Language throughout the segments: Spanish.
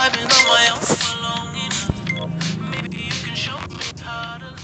vibing on my own for long enough. Maybe you can show me how to.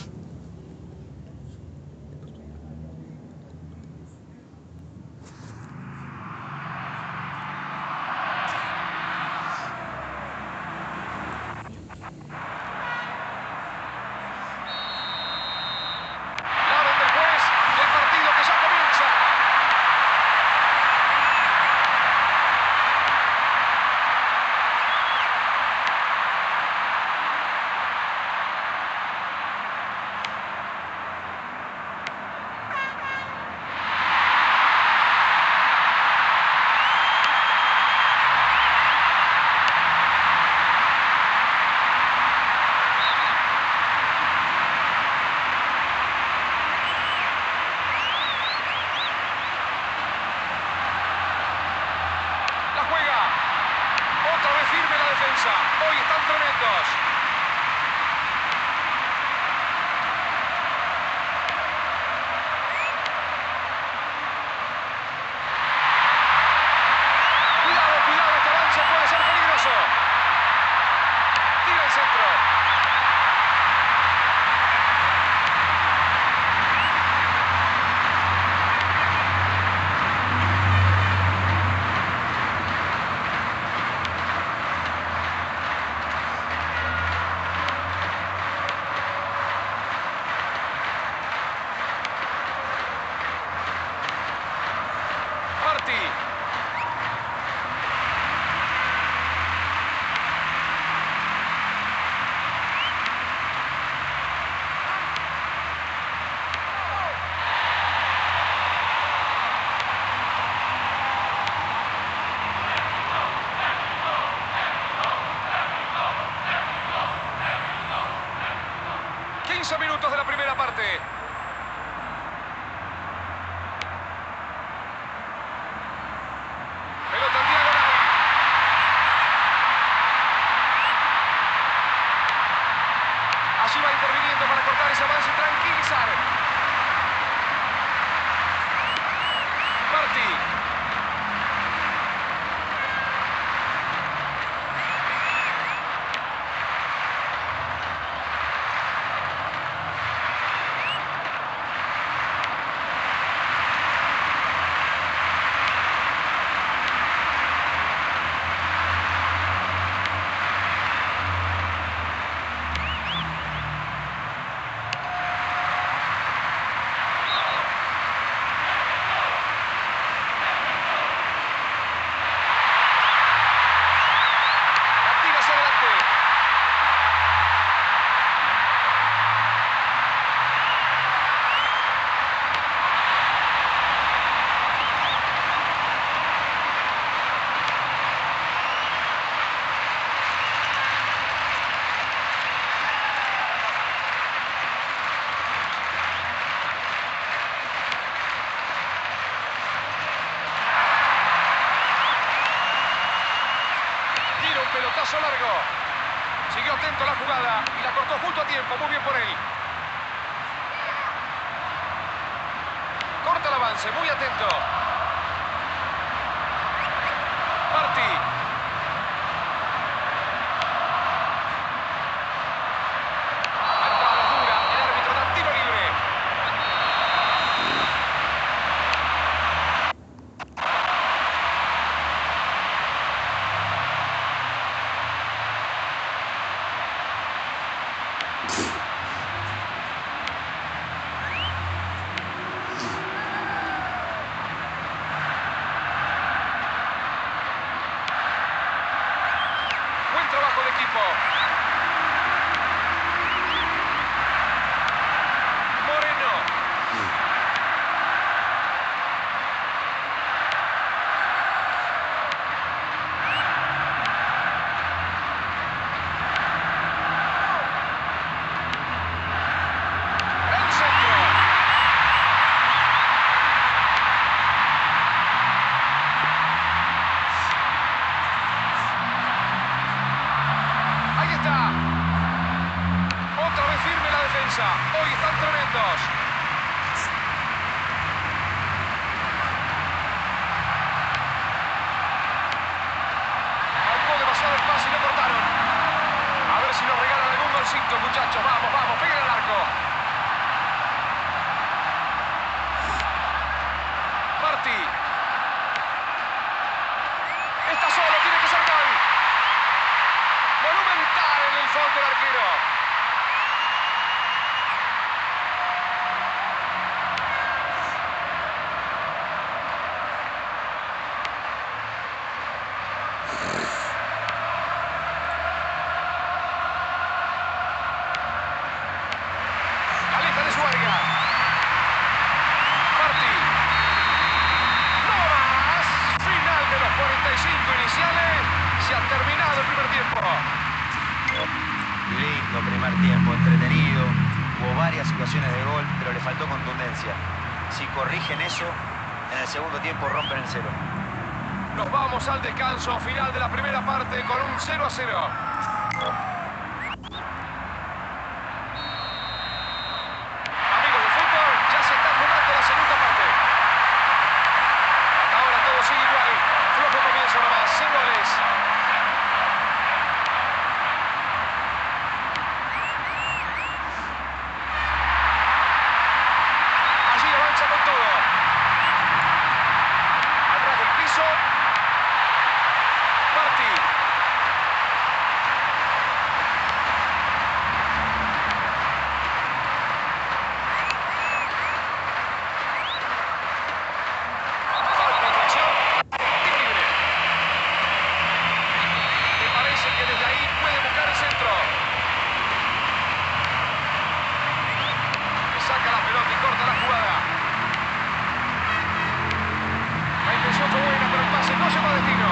Hoy están tremendos. Cuidado, cuidado, este avance puede ser peligroso. Tira el centro. Martí. Minutos de la primera parte. Pelota en diagonal. Allí va interviniendo para cortar ese avance y tranquilizar. Martí. Pelotazo largo. Siguió atento a la jugada y la cortó justo a tiempo. Muy bien por él. Corta el avance, muy atento. Martí. La entrada es dura. El árbitro da tiro libre. Trabajo de equipo. Moreno. El centro. Ahí está. Otra vez firme la defensa. Hoy están tremendos. Marcó demasiado el pase y lo cortaron. si nos regalan algún golcito, muchachos. Vamos, vamos, peguen al arco. Martí. Está solo, tiene que ser gol. Monumental en el fondo el arquero. Aleja de su área. Martí. No más. Final de los 45 iniciales. Se ha terminado el primer tiempo. Lindo primer tiempo, entretenido. Hubo varias situaciones de gol, pero le faltó contundencia. Si corrigen eso, en el segundo tiempo rompen el cero. Nos vamos al descanso final de la primera parte con un 0-0. Amigos del fútbol, ya se está jugando la segunda parte. Hasta ahora todo sigue igual. Flojo comienzo nomás, sin goles. Allí avanza con todo. Al ras del piso. Martí. Falta de acción. Tiro libre. Me parece que desde ahí puede buscar el centro. Le saca la pelota y corta la jugada. La intención fue buena, pero el pase no llegó a destino.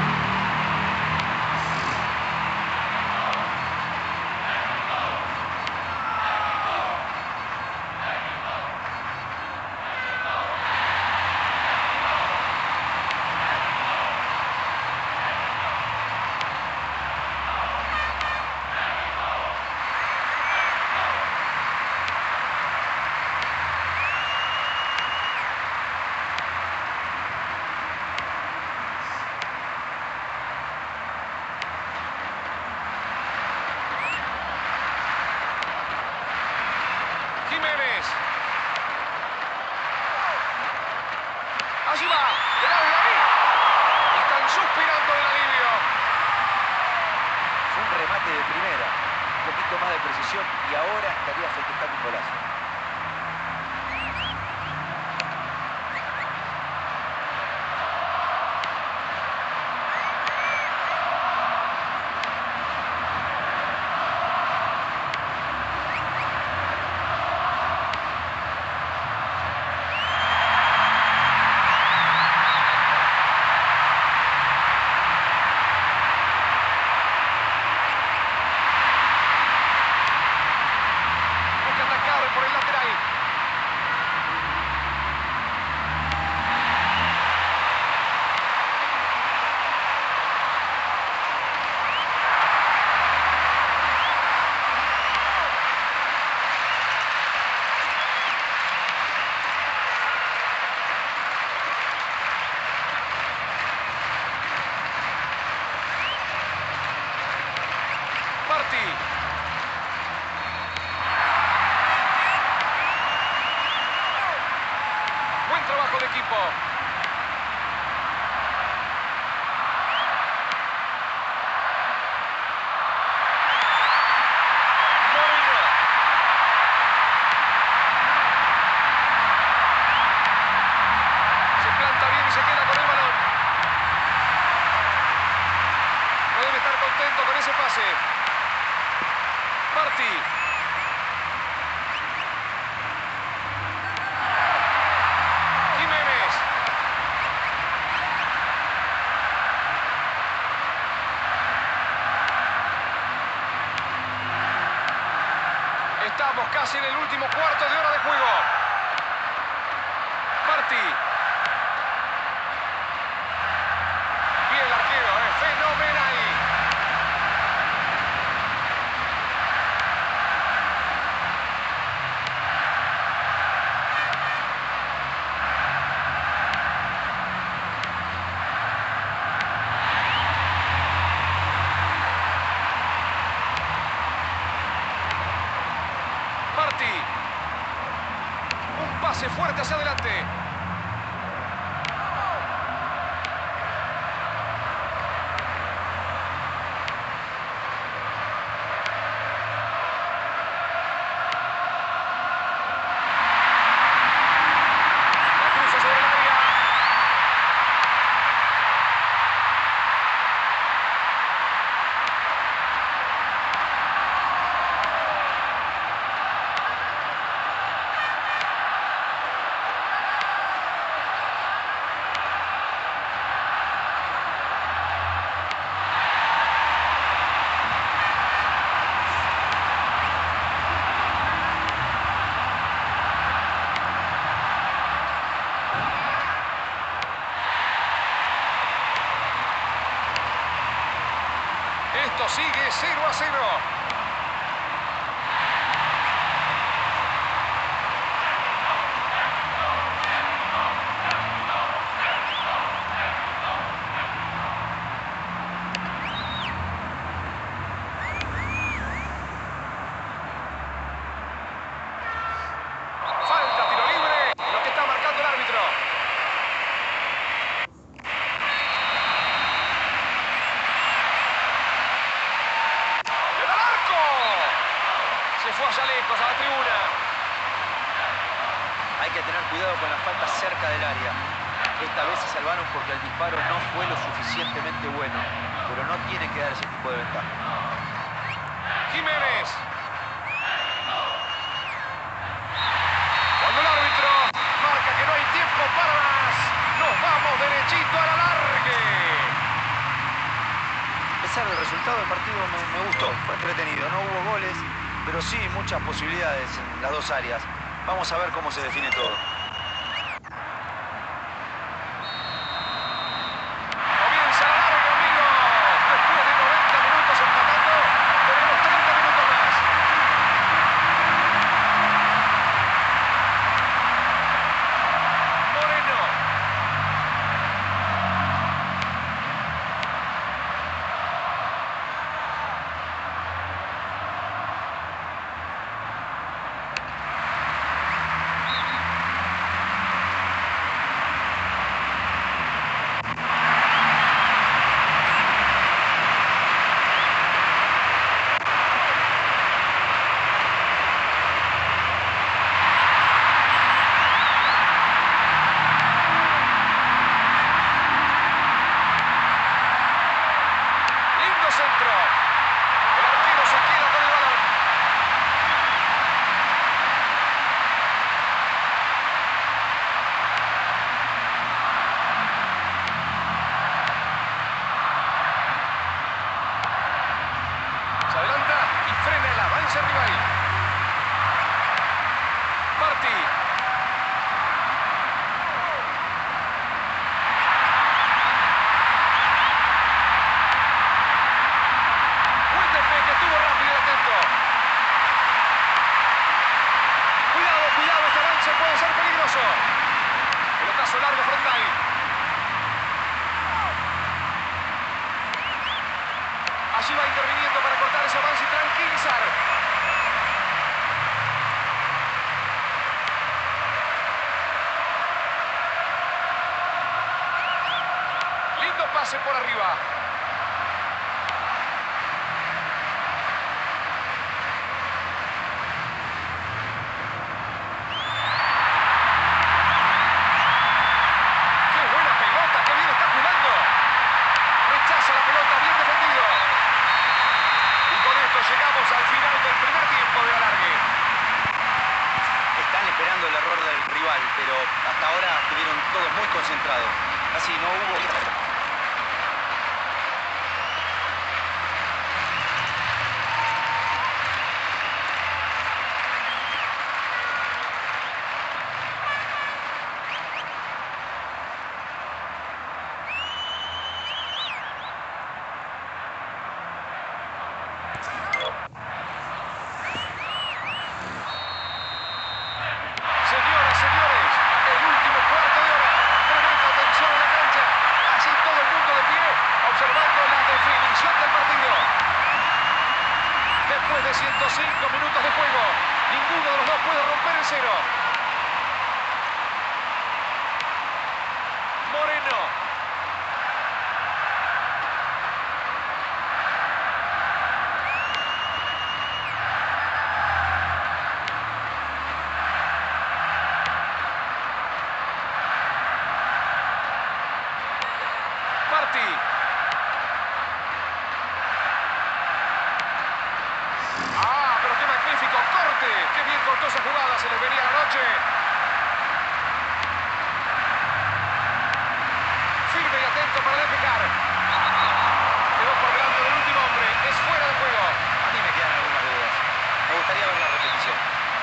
Jiménez. Allí va. De lado de David. Están suspirando del alivio. Fue un remate de primera, un poquito más de precisión y ahora estaría festejando un golazo. Busca atacar por el lateral. Martí. Buen trabajo de equipo. Molina. Se planta bien y se queda con el balón. No debe estar contento con ese pase. Martí. Jiménez. Estamos casi en el último cuarto de hora de juego. Martí. Bien el arquero, fenomenal. pase fuerte hacia adelante. La cruza sobre el área. Esto sigue 0-0. Falta, tiro libre, lo que está marcando el árbitro. ¡Le da al arco! Se fue allá lejos, a la tribuna. Hay que tener cuidado con las faltas cerca del área. Esta vez se salvaron porque el disparo no fue lo suficientemente bueno, pero no tienen que dar ese tipo de ventaja. Jiménez. Cuando el árbitro marca que no hay tiempo para más, nos vamos derechito al alargue. A pesar del resultado del partido me gustó, fue entretenido. No hubo goles, pero sí muchas posibilidades en las dos áreas. Vamos a ver cómo se define todo. Comienza el alargue, amigos. Después de 90 minutos empatando, tenemos 30 minutos más. Moreno. Lindo centro. El arquero se queda con el balón. Se adelanta y frena el avance rival. Martí. Cuénteme que estuvo rápido y atento. Cuidado, cuidado, este avance puede ser peligroso. Pelotazo largo frontal. Allí va interviniendo para cortar ese avance y tranquilizar. Lindo pase por arriba. ¡Qué buena pelota! ¡Qué bien está jugando! Rechaza la pelota, bien defendido. Y con esto llegamos al final del primer tiempo de alargue. Están esperando el error del rival, pero hasta ahora estuvieron todos muy concentrados. Casi no hubo... Señoras, señores, el último cuarto de hora. Tremenda tensión en la cancha. Así todo el mundo de pie, observando la definición del partido. Después de 105 minutos de juego, ninguno de los dos puede romper el cero. remate. Qué bien cortó esa jugada. Se les venía la noche. Firme y atento para despejar. Quedó por delante del último hombre. Es fuera de juego. A mí me quedan algunas dudas. Me gustaría ver la repetición.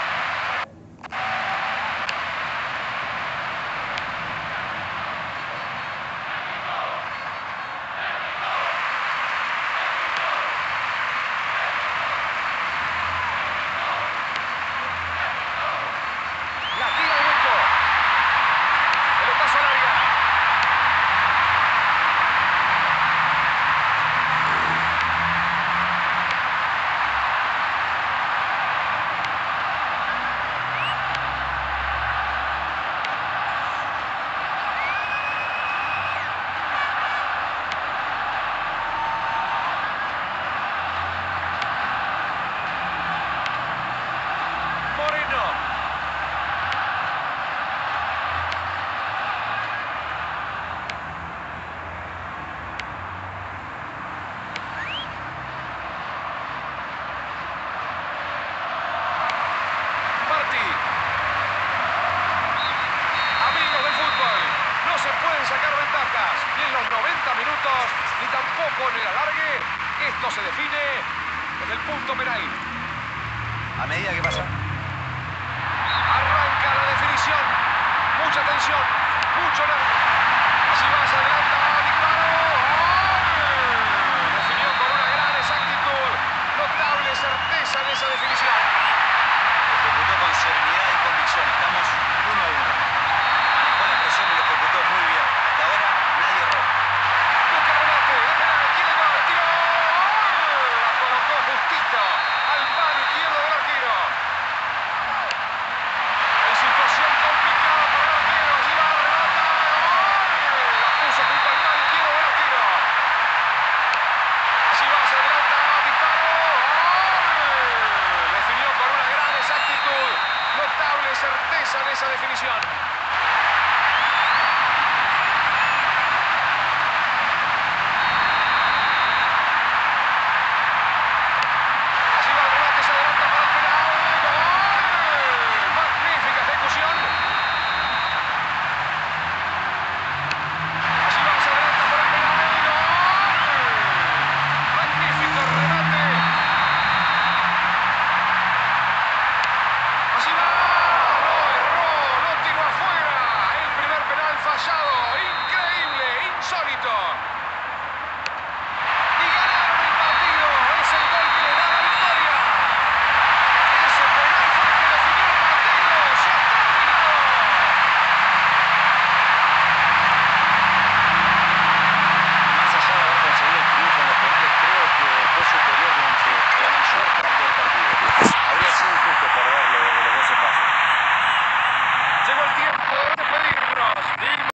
La tira al hueco. Pelotazo al área. Moreno. Martí. Amigos del fútbol, no se pueden sacar ventajas ni en los 90 minutos ni tampoco en el alargue. Esto se define desde el punto penal. A medida que pasa. Arranca la definición. Mucha tensión, mucho nervio. Así va, se adelanta, disparo. ¡Gol! Definió con una gran exactitud. Notable certeza en esa definición. Ejecutó con serenidad y convicción. Estamos 1-1. Manejó la presión y lo ejecutó muy bien. Hasta ahora nadie erró. Busca remate, de penal, quiere gol, tiró. ¡Gol! La colocó justito al palo izquierdo del arquero. En situación complicada para el arquero. Allí va, remata. ¡Gol! La puso junto al palo izquierdo del arquero. Allí va, se adelanta, disparo. ¡Gol! Definió con una gran exactitud. Notable certeza en esa definición.